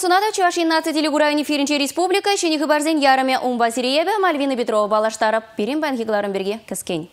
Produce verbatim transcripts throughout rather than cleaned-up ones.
Курсунада Чувашин наци телегурайни фиринче республика шенихи барзен яраме умба сириебе Мальвина Петрова балаштарып пирин банхигларын берге кіскен.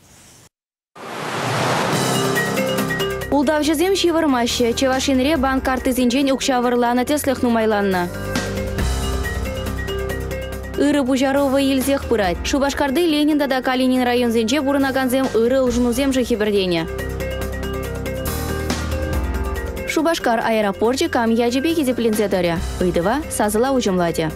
Улдавжызем шивырмашы, Чувашинре банк карты зинжен укшавырланы теслых нумайланна. Иры Бужарова елзех пырать. Шубашкарды Ленинда да Калинин район зинже бурынаганзем иры улжынузем жихибердене. Шубашкар аэропорте кам яжебеки деплинзедаря. Ыйдыва сазыла ужымладе.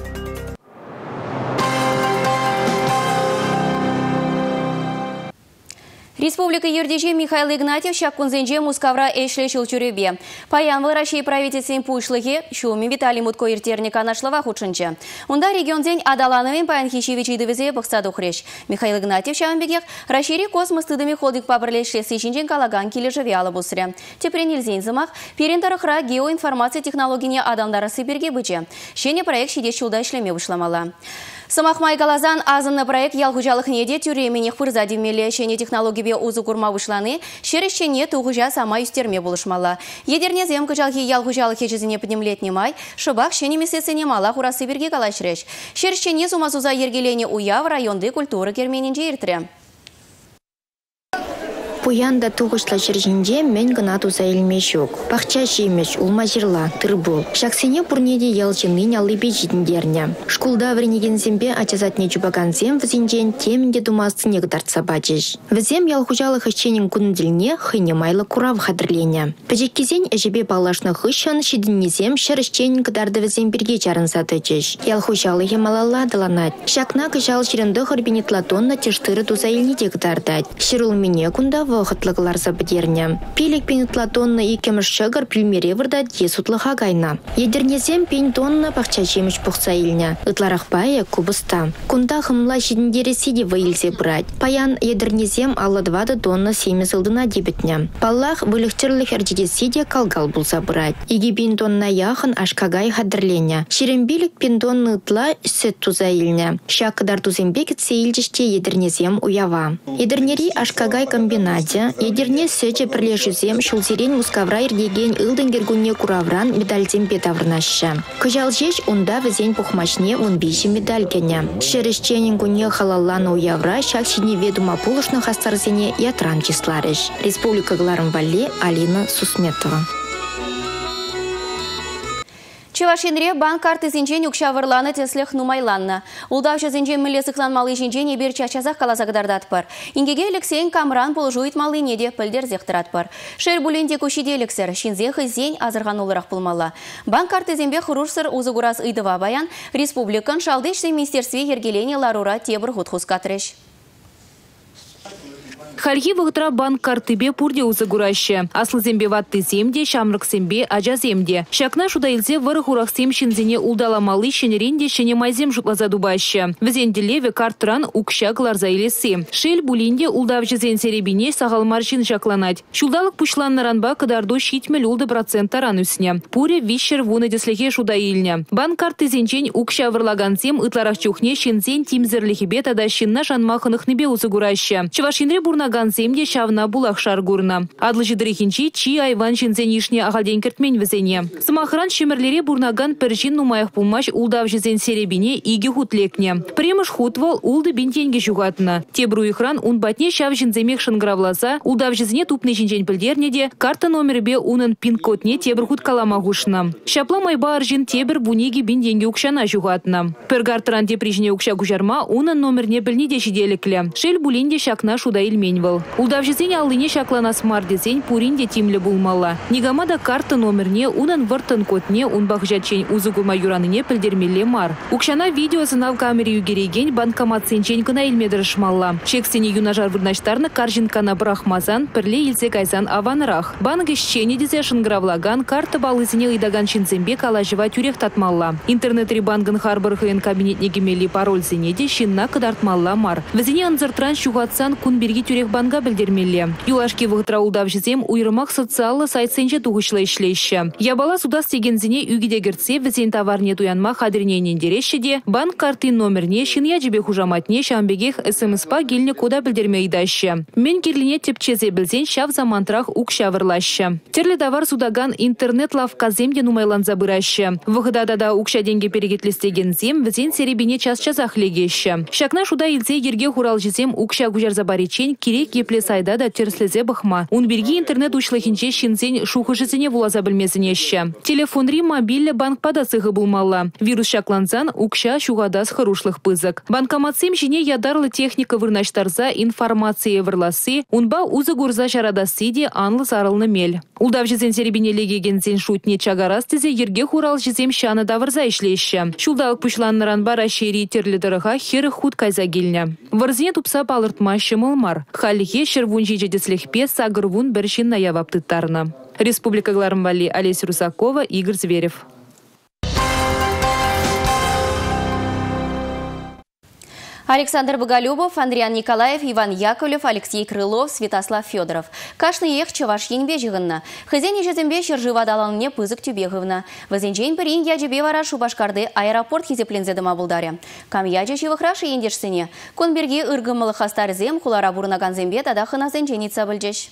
Республика Юрдеже Михаил Игнатьев шаккунзенже мускавра эшлешил чуребе. Паян выращей правительствен пушлыхе, шуми Виталий Мутко иртерника нашлава худшынче. Унда регионзень адалановен паян хищевичи довезе бахсаду хрещ. Михаил Игнатьев шамбегех расшири космос тыдами холдик пабрлешле сечинчен калаган килежевиала бусре. Тепре нельзень замах, перентарахра геоинформация технологине адамдара сыберге быче. Шене проект шиде шулда шлеме вышламала. Самахмай Галазан азынны проект ялгужалых неде тюременех пырзади мелешене технологии узу курма вышланы, шерещене тугужа сама юстерме булышмала. Едерне земка жалхи ялгужалых ежезине поднемлетний май, шыбах шене месесене мала хурасы берге калашреш. Шерещене сумазуза ергелене уя в районды культуры кермененже иртре. Пуянда туғышла жержинде мен гына туза елмешук. Пахча жемеш, улма жирла, тырбул. Шаксене пурнеде елчынын алыбе жидіндерне. Шкулда вренеген зембе ачазатне жубаган зем взинжен темінде думасты негдарца бачыш. Взем ялхужалы хыщенен күнділіне хыне майлы курав хадырлене. Пәжеккезен әжебе балашны хыщан шидіннезем шырышченен кыдарды взем берге чарынса тычыш. Ялхужалы хемалала дыланат. Шакна кыжал жирынды хырбенетла тонна тештыры туза елнеде кыдардат. Шырул мене кунда вахытлыклар забдерне. Пилик пенетла тонна икемеш шагар пилмере вырда десутлыха гайна. Едернезем пень тонна пахча жемеш пухса илне. Ытларах бая кубыста. Кунда хымла жидіндері сиде ваилзе брать. Паян едернезем алла двада тонна семесылдына дебетне. Паллах вылыхтерлых эрдеде сиде калгал булса брать. Иги пень тонна яхын ашкагай хадырлене. Шерембилик пень тонна ытла сөт туза илне. Шакыдар тузембек сейлдеште едернезем уява. Едернери ашкагай комбинат. Едерне сөче пірлешізем шулзерен мускавра ердеген ылдың гергуне куравран медальден бетаврнашы. Кыжал жеш унда візен пухмашне унбейші медальгене. Шерещенен гуне халалланы уявра шакшине ведума пулышны хастарзене ятран числарыш. Республика Гларым Валли, Алина Сусметова. Чувашинре банк карты зинжен укшавырланы теслех нумайланна. Улдавшы зинжен мілі сықланмалы жинжен ебір чачазақ қалазагдардат бар. Ингеге Алексейн Камран полужуит малы неде пілдер зектірат бар. Шер бүленде көшеде Алексер, шинзех зен азырған олырақ пылмала. Банк карты зинбе хұрурсыр узыгурас ыдыва баян, республикан шалдышсы министерстве ергелене ларура тебір худхус катреш. Хальхи вғытра банк картыбе пурде узыгураще. Аслы зембе ватты земде, шамрық зембе, ажа земде. Шакна шудайлзе вырық урақ сем шинзене улдаламалы шенеренде шене майзем жұтлаза дубаще. Візенде леве картран укшак ларза елесі. Шел булинде улдавжызен серебине сағал маршин жакланать. Шулдалық пушланнаранба кадарду шитмел улды проценттаран үсіне. Пуре вишер вуны деслеге шудайлне. Банк карты зенчен укша вырлаган зем ытларах чухне шинзен тимзерлихибе тада шинна жанмахынық небе узыгураще. Чувашинре бурна Ганземде шавна булах шаргурна. Адлы жидрихинчи чи айван шинзенишне ағалден кіртмен візене. Самахран шемерлере бурнаган піржин нумаях пулмаш улдав жезен серебине иги хутлекне. Премыш хутвал улды бинтенге жугатына. Тебру ихран ун батне шав жинземех шангравлаза, улдав жезне тупны жинжен пілдернеде, карта номербе унын пин-кодне тебр хут каламагушна. Шапла майба аржин тебр буниги бинтенге укшана жугатына. Пергартыран теприжне укша гужарма унын номерне білнеде шиделікле. Шел булинде шакна шуда илмен. Улдавжызен алыне шакланас мардезен пуринде тимлі булмала. Нигамада карта номерне унан выртын котне унбақ жатчен узыгума юраныне пілдермелі мар. Укшана видео сынав камере югереген банкомат сенчен кына илмедірішмалла. Чексене юнажар вырнаштарны каржинкана брахмазан пірле елзе кайзан аванырах. Банк ешчене дезе шынгравлаган карта балызіне ыйдаган шинзембе калажыва тюрех татмалла. Интернет-ри банкын харбырхын кабинетне кемели пароль зенеде шинна кыдартмалла мар. Візіне анзыртран шуғатсан кун берге тюрех банга билдермелле. Юлашки вғытра улдав жезем уйрымақ социалы сайтсенже туғышлы ишлейші. Ябала судас тегензіне үгіде кіртсе візен товарне туянма қадірненен дерешіде банк карты номерне шиня жібе хужаматне шамбегех смс-па геліне кода білдерме айдашы. Мен керліне тепчезе білзен шав замантрах ук шавырлашы. Терлі товар судаган интернет лавказемде нумайлан забырашы. Вғыдадада укша денге перегетлестегензем візен серебине час-часах легеші. Шакна шуда илзе ерге хурал жезем укша гужар забаричен керек епле сайда да терслезе бахма. Унберги интернет учлахинче шинзен шухы жезене вулаза білмезінеші. Телефонри мобильный банк падасығы булмалла. Вирус шакланзан укша шугадас харушлых пызык. Банкоматсем жіне ядарлы техника вырнаштарза информация вырласы, унба узы гурза шарадасыде анлы сарылны мел. Улдав жезен серебине легегензен шутне чагарас тезе ерге хурал жезем шаны давырза ишлеші. Шулдалық пушланныран бара шери терлі дырыға хері худ кайза геліне. Варзіне тупса палыртмашы мылмар. Халихе шервун жежедеслехпе сагырвун біршін наяваптыттарны. Республика Глармвали, Олеся Русакова, Игорь Зверев. Александр Боголюбов, Андриан Николаев, Иван Яковлев, Алексей Крылов, Святослав Федоров. Кашны ех чаваш еңбе жығынна. Хызен ежезімбе шыржыва даланне пызык тюбеғывна. Вазенчейн бірін яджебе вара Шубашкарды аэропорт хизеплензеді мабылдаре. Кам яджа живықрашы ендешсіне. Конберге ыргымылы хастар зем, кулара бурнаган зембе тадақына зенченица білджеш.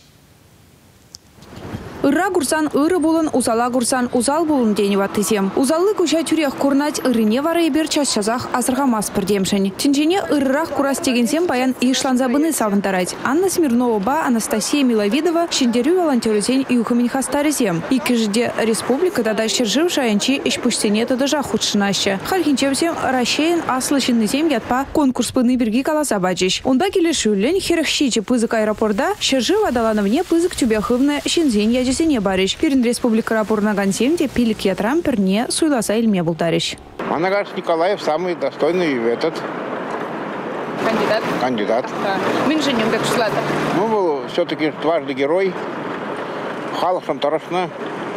Ырра гурсан ыры болын, узала гурсан узал болын денева тізем. Узалы күшә түрек курнать ырыне вара ебер час-часах азырғамас бірдемшін. Тінжене ырырақ курас тегенсем баян ишланзабыны савынтарать. Анна Смирнова ба Анастасия Миловидова шендерю волонтерюзен юхамин хастарызем. Икіжде республика тада шержив шаянчи ішпүштене тадыжа худшынашы. Халхинчевсем рашейн аслышыннызем ятпа конкурс пыны бірге каласа бачыш. Онда келешүүлен херехшиче пызык аэропорда шержив адалановне пызык тюбяхывны шинзен я Жесене бариш. Перин республика рапорнаган семде пилик ятрам перне суйласа илме булдариш. Манагаш Николаев самый достойный этот кандидат. Кандидат. Да. Минженем как шла-то. Ну, был все-таки дважды герой. Халахсан Торосна.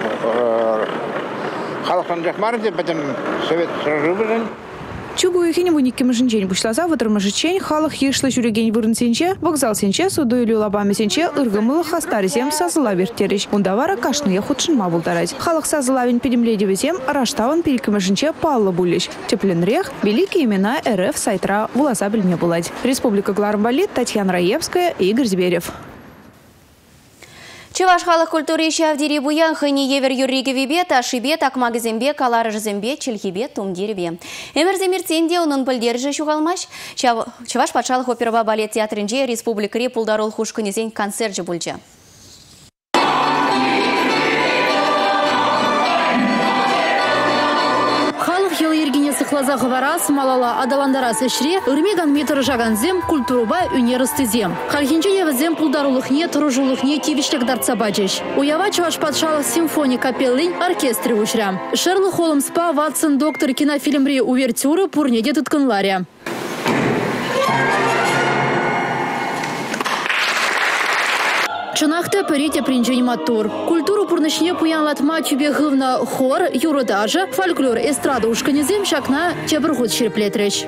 Халахсан Джахмарде, потом совет сражибыжен. Чугу ехене буниккем жинчен бушлаза ватырмыжычен халық ешлы жүреген вырынсенче, вокзал сенче, суду или лабами сенче, ыргымылы хастарызем сазыла вертереш. Унда вара кашные худшынма булдарать. Халық сазылавин педемледевезем, раштаван перекемежинче паллы булеш. Тепленрех, великие имена РФ сайтра вулаза бельне булать. Республика Глармвали, Татьяна Раевская, Игорь Зверев. Чеваш халық культуры шавдири буян хыни евер юрриге бет, ашибе, такмагызембе, каларыжызембе, чельхибе, тумдирбе. Эмерземирценде унын пылдержі шуғалмаш. Чеваш патшалық оперова балет театрынже республикари пулдарол хушкынезен концерт жібулжа. Сықлаза ғыварас, малала адаландарас ішре, үрмеган метр жаганзем, культуруба үнерістізем. Хархинче евізем пулдарулықне, тұружулықне тивіштік дартса бачыш. Уява чуваш патшалық симфония капеллин оркестре ушрям. Шерлок Холмспа, Ватсон, доктор кинофильмри увертюры пурнеде тұткынларя. Чынақта пөрете принжен матур. Культуру пурнышне пуянлатма тюбе ғывна хор, юродажа, фольклор эстрада ушканезем шакна чебірғыт шерплетреш.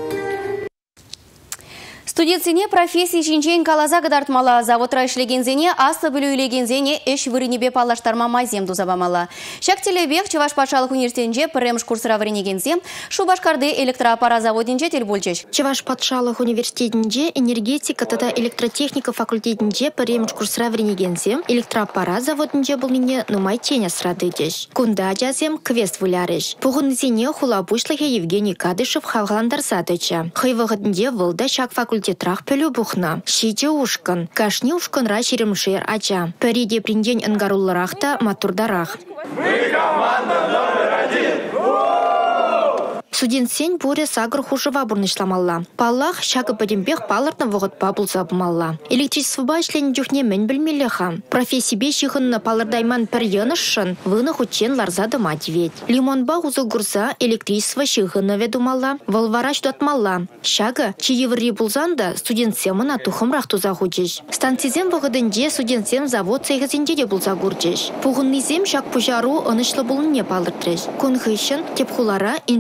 Студентсене профессии шинчен калаза гадартмала, заводра ишлегензене, асы білу илегензене эш вырынебе палаштарма майзем дузабамала. Шак телебех Чуваш патшалық университетінже премш курсыра вырынегензем, Шубашкарды электроаппара заводинже тел бөлчеш. Чуваш патшалық университетінже энергетика тата электротехника факультетінже премш курсыра вырынегензем, электроаппара заводинже бұлныне нумай теня срадыдеш. Кунда жазем квест вылярыш. Пуғынзене хула бұшлығы Евгений Кадышев хавғаландар садыча. Хыйвығынде вылда шак факультет Тетрах пелю бухна. Шиче ушкан. Кашни ушкан ра шеремшер ача. Периде приндень ангарулларахта матурдарах. Мы команда номер один! Студент сень буре сагр хушева бурнышламалла. Паллах шагы падембех палыртна вғыт бабыл забымалла. Электричество башлен дюхне мен білмелеха. Профессии шихынна палырдайман пір янышшын, вына хучен ларзады мативет. Лимонба узыл гурза электричество шихынна ведумалла, валвараш дуатмалла. Шагы, чиеври булзанда студент семына тухымрах туза хучеш. Станцизем вғыдынде студент сем завод сайгызенде де булза гурчеш. Пуғыннизем шак пужару ынышлы булынне палыртреш. Конхышын, тепхулара инженерзен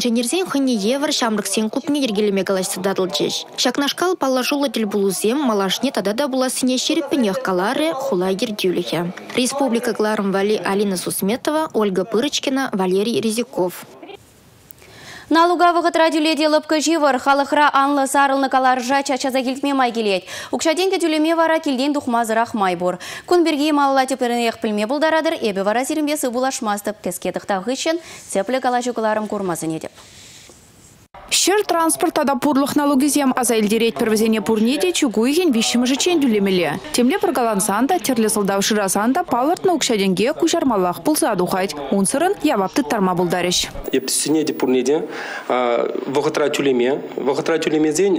Пиргин хыне евр шамрыксен кутне ергелеме галашты дадылчеш. Шакнашкал паллашула тіл булузем малашне тадада буласыне шерепенех калары хулагер дюлихе. Республика Гларм Вали Алина Сусметова, Ольга Пырочкина, Валерий Резиков. Налугавығы традюледе лыпкы живыр, халықра анлы сарылны каларжа чачаза келтме май келет. Укшаденге тюлеме вара келден духмазырақ май бұр. Күн бірге малала тепірінеқ пілме бұлдарадыр, әбі вара зірімбесі бұлашмастып кескетіқтағы үшін цеплі калажуғыларым көрмазын едіп. Шер транспорта пурлых налогизем азайлдереть первозене пурнеде чугуйген вишимы жечен дюлемеле. Темле прогалансанда, терле солдавширасанда палырт наукшаденге кушармалах пулса духать. Унсырын явапты тарма булдарищ. Ептсинеде пурнеде вогатра тюлеме. Вогатра тюлеме зень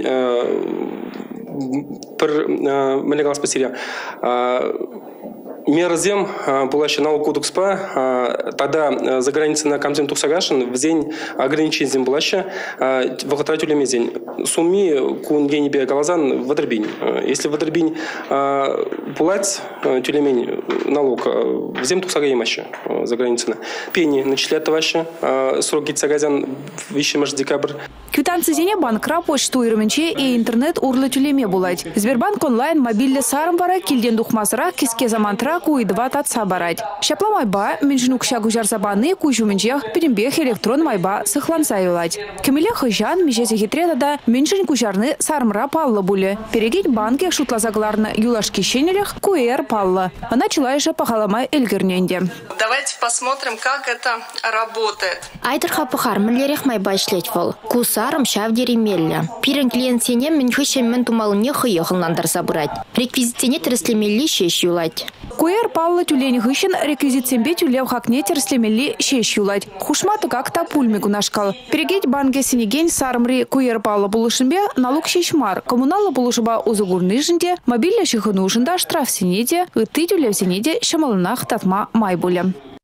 пер мелегалс посерия. Мерзем была еще налог кодекспа, тогда за границей на камзем Туксагашин в день ограничения зем была еще в охотратюле мезень. Сумми кун гени бе галазан вадрбинь. Если вадрбинь пулать тюлемень налог в зем Туксагаимаще за границей на пени начисляют ваше сроки цагазян вещи маш декабрь. Квитанции зене банкра почту ирменче и интернет урлы тюлеме булать. Сбербанк онлайн мобильный сарым бара килден духмасыра киске замантра куй два татса барать. Шапла майба меньшинук шагу жарсабаны кужуменчех перембех электрон майба сыхланса юлать. Кемеле хыжан межезе хитредада меньшин кужарны сармра палла буле. Перегить банке шутлазагларны юлашки щенелех куэр палла. Она чилайша пахаламай эльгерненде. Давайте посмотрим, как это работает. Айдырха пахар миллерех майба шлеть вол. Кусарым шавдери мелля. Пирен клиент сене мен хыщен мен тумалыне хыехылнандар забрать. Реквизитене треслемелли шеш юлать. Куэр палла тюлень хыщен реквизитсембе тюлев хакне треслемелли шеш юлать. Хушматы как-то пульмигу нашкал. Перегеть банке синегень сармри куэр палла булышынбе налог шешмар. Коммунала булышыба узугурны жынде, мобильля шихыну жында штраф синеде, ыты тюлев синеде шамалынах татма майбуле.